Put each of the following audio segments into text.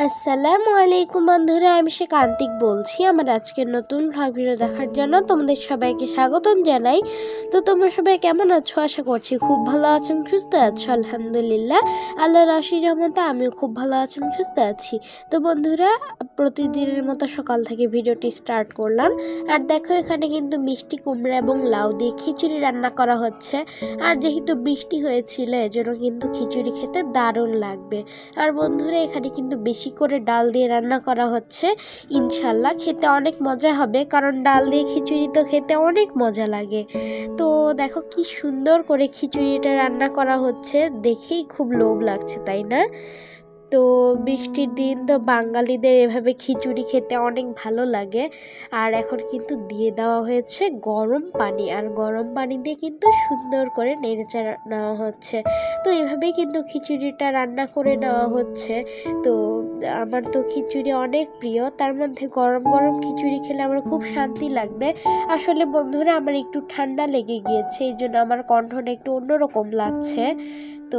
আসসালামু আলাইকুম বন্ধুরা, আমি কান্তিক বলছি। আমার আজকের নতুন ভ্লগ ভিডিও দেখার জন্য তোমাদের সবাইকে স্বাগতম জানাই। তো তোমরা সবাই কেমন আছো? আশা করছি খুব ভালো আছো, সুস্থ আছো। আলহামদুলিল্লাহ, আল্লাহর অশেষ রহমতে আমিও খুব ভালো আছি, সুস্থ আছি। তো বন্ধুরা, প্রতিদিনের মতো সকাল থেকে ভিডিওটি স্টার্ট করলাম। আর দেখো, এখানে কিন্তু মিষ্টি কুমড়া এবং লাউ দিয়ে খিচুড়ি রান্না করা হচ্ছে। আর যেহেতু বৃষ্টি হয়েছিল, এজন্য কিন্তু খিচুড়ি খেতে দারুণ লাগবে। আর বন্ধুরা, এখানে কিন্তু বেশি করে ডাল দিয়ে রান্না করা হচ্ছে। ইনশাল্লাহ খেতে অনেক মজা হবে, কারণ ডাল দিয়ে খিচুড়ি তো খেতে অনেক মজা লাগে। তো দেখো কি সুন্দর করে খিচুড়িটা রান্না করা হচ্ছে, দেখেই খুব লোভ লাগছে, তাই না? তো বৃষ্টির দিন তো বাঙালিদের এভাবে খিচুড়ি খেতে অনেক ভালো লাগে। আর এখন কিন্তু দিয়ে দেওয়া হয়েছে গরম পানি, আর গরম পানি দিয়ে কিন্তু সুন্দর করে নেড়েচেড়ে নেওয়া হচ্ছে। তো এভাবেই কিন্তু খিচুড়িটা রান্না করে নেওয়া হচ্ছে। তো আমার তো খিচুড়ি অনেক প্রিয়, তার মধ্যে গরম গরম খিচুড়ি খেলে আমার খুব শান্তি লাগবে। আসলে বন্ধুরা, আমার একটু ঠান্ডা লেগে গিয়েছে, এই জন্য আমার কণ্ঠটা একটু অন্যরকম লাগছে। তো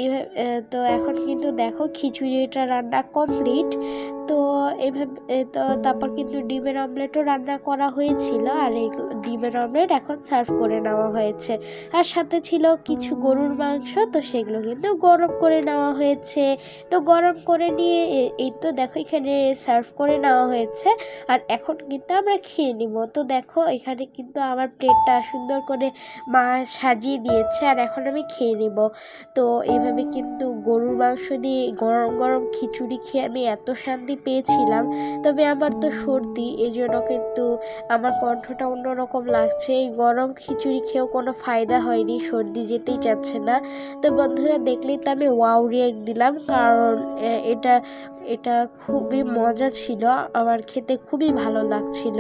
তো এখন কিন্তু দেখো খিচুড়িটা রান্না কমপ্লিট। তো এইভাবে তো তারপর কিন্তু ডিমের অমলেটও রান্না করা হয়েছিল, আর এই ডিমের অমলেট এখন সার্ভ করে নেওয়া হয়েছে। আর সাথে ছিল কিছু গরুর মাংস, তো সেগুলো কিন্তু গরম করে নেওয়া হয়েছে। তো গরম করে নিয়ে এই তো দেখো এখানে সার্ভ করে নেওয়া হয়েছে। আর এখন কিন্তু আমরা খেয়ে নিব। তো দেখো এখানে কিন্তু আমার প্লেটটা সুন্দর করে মা সাজিয়ে দিয়েছে, আর এখন আমি খেয়ে নিব। তো এইভাবে কিন্তু গরুর মাংস দিয়ে গরম গরম খিচুড়ি খেয়ে আমি এত শান্তি পেয়েছিলাম। তবে আমার তো সর্দি, এই জন্য কিন্তু আমার কণ্ঠটা অন্যরকম লাগছে। এই গরম খিচুড়ি খেয়েও কোনো ফায়দা হয়নি, সর্দি যেতেই চাচ্ছে না। তো বন্ধুরা, দেখলেই তো আমি ওয়াও রিয়েক্ট দিলাম, কারণ এটা এটা খুবই মজা ছিল, আমার খেতে খুবই ভালো লাগছিল।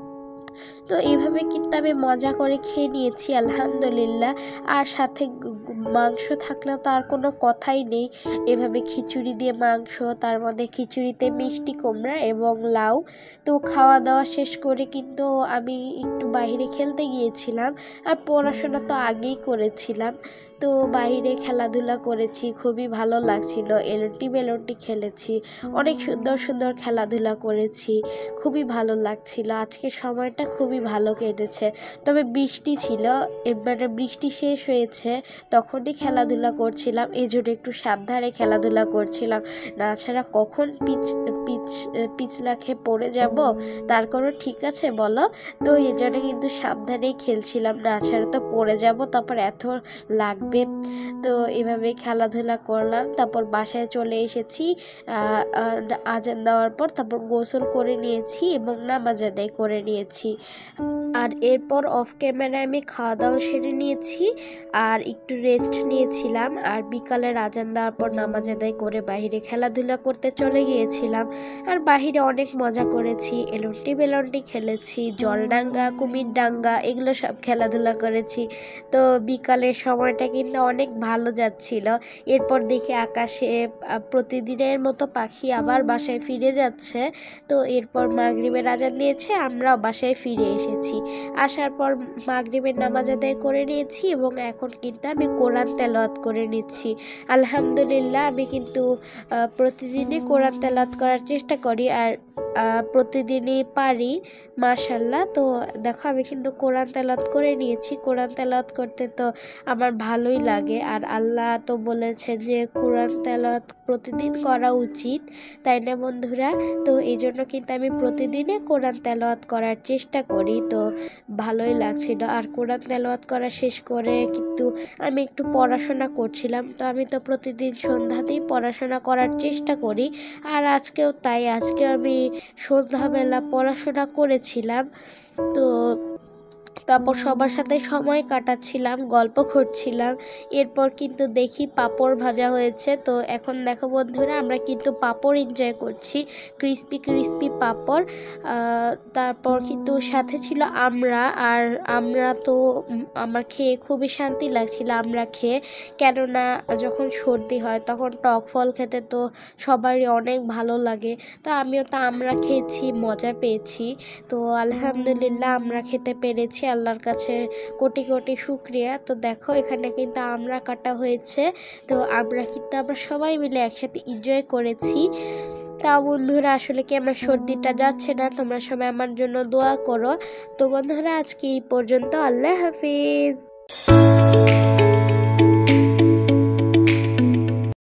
তো এইভাবে কিন্তু আমি মজা করে খেয়ে নিয়েছি, আলহামদুলিল্লাহ। আর সাথে মাংস থাকলেও তো আর কোনো কথাই নেই। এভাবে খিচুড়ি দিয়ে মাংস, তার মধ্যে খিচুড়িতে মিষ্টি কুমড়া এবং লাউ। তো খাওয়া দাওয়া শেষ করে কিন্তু আমি একটু বাইরে খেলতে গিয়েছিলাম। আর পড়াশোনা তো আগেই করেছিলাম, তো বাইরে খেলাধুলা করেছি, খুবই ভালো লাগছিল। এলনটি বেলনটি খেলেছি, অনেক সুন্দর সুন্দর খেলাধুলা করেছি, খুবই ভালো লাগছিল। আজকের সময়টা খুবই ভালো কেটেছে। তবে বৃষ্টি ছিল, মানে বৃষ্টি শেষ হয়েছে, তখনই খেলাধুলা করছিলাম, এজন্য একটু সাবধানে খেলাধুলা করছিলাম। না ছাড়া কখন পিছলা খেয়ে পড়ে যাব, তার কোনো ঠিক আছে বলো? তো এই জন্য কিন্তু সাবধানেই খেলছিলাম, না ছাড়া তো পড়ে যাব, তারপর এত লাগবে। তো এভাবে খেলাধুলা করলাম, তারপর বাসায় চলে এসেছি। আজান দেওয়ার পর তারপর গোসল করে নিয়েছি এবং নামাজ আদায় করে নিয়েছি। আর এরপর অফ ক্যামেরায় আমি খাওয়া দাওয়া সেরে নিয়েছি, আর একটু রেস্ট নিয়েছিলাম। আর বিকালের আজান দেওয়ার পর নামাজ আদায় করে বাইরে খেলাধুলা করতে চলে গিয়েছিলাম। আর বাইরে অনেক মজা করেছি, এলন্টি বেলন্টি খেলেছি, জলডাঙ্গা, কুমির ডাঙ্গা, এগুলো সব খেলাধুলা করেছি। তো বিকালের সময়টা কিন্তু অনেক ভালো যাচ্ছিল। এরপর দেখি আকাশে প্রতিদিনের মতো পাখি আবার বাসায় ফিরে যাচ্ছে। তো এরপর মাগরিবের আজান দিয়েছে, আমরাও বাসায় ফিরে এসেছি। আসার পর মাগরিবের নামাজ আদায় করে নিয়েছি এবং এখন কিন্তু আমি কোরআন তেলাওয়াত করে নিচ্ছি। আলহামদুলিল্লাহ, আমি কিন্তু প্রতিদিনই কোরআন তেলাওয়াত করার চেষ্টা করি, আর প্রতিদিনই পারি, মাশাল্লাহ। তো দেখো আমি কিন্তু কোরআন তেলাওয়াত করে নিয়েছি। কোরআন তেলাওয়াত করতে তো আমার ভালোই লাগে, আর আল্লাহ তো বলেছেন যে কোরআন তেলাওয়াত প্রতিদিন করা উচিত, তাই না বন্ধুরা? তো এই জন্য কিন্তু আমি প্রতিদিনে কোরআন তেলাওয়াত করার চেষ্টা করি। তো ভালোই লাগছিল। আর কোরআন তেলাওয়াত করা শেষ করে কিন্তু আমি একটু পড়াশোনা করছিলাম। তো আমি তো প্রতিদিন সন্ধ্যাতেই পড়াশোনা করার চেষ্টা করি, আর আজকেও তাই। আজকে আমি সন্ধ্যাবেলা পড়াশোনা করেছিলাম। তো তারপর সবার সাথে সময় কাটাচ্ছিলাম, গল্প করছিলাম। এরপর কিন্তু দেখি পাঁপড় ভাজা হয়েছে। তো এখন দেখো বন্ধুরা, আমরা কিন্তু পাঁপড় এনজয় করছি, ক্রিস্পি ক্রিস্পি পাঁপড়। তারপর কিন্তু সাথে ছিল আর আমরা তো আমার খেয়ে খুবই শান্তি লাগছিল আমরা খেয়ে, কেননা যখন সর্দি হয় তখন টক ফল খেতে তো সবারই অনেক ভালো লাগে। তো আমিও তো আমরা খেয়েছি, মজা পেয়েছি। তো আলহামদুলিল্লাহ, আমরা খেতে পেরেছি, আল্লাহর কাছে কোটি কোটি শুকরিয়া। তো দেখো এখানে কিন্তু আমরা কাটা হয়েছে। তো আমরা সবাই মিলে একসাথে এনজয় করেছি। তা বন্ধুরা আসলে কি আমার সর্দিটা যাচ্ছে না, তোমরা সবাই আমার জন্য দোয়া করো। তো বন্ধুরা আজকে এই পর্যন্ত, আল্লাহ হাফিজ।